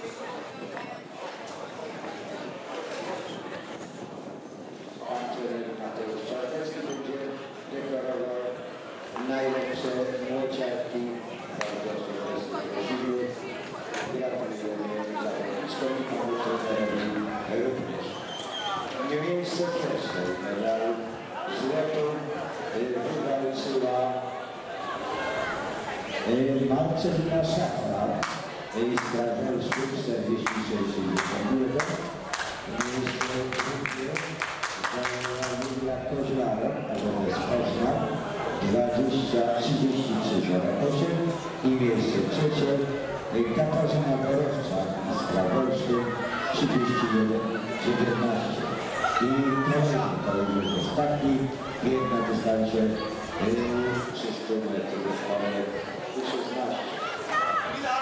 Mateusz Czarnecki będzie deklarował najlepsze młociaki. Bardzo prosimy. Gratulujemy zawodniczkom i panu trenerowi również. Miejsce pierwsze medal złotu wywalczyła Marcelina Szafra z Krakowiu 46-61. Miejsce drugie Julia Koźlarek, albo jest Poznań 20-33-08 i miejsce trzecie Katarzyna Borowczak z Krakowiu 31-19. I to już ostatni bieg na dystansie 300 metrów, ale 16.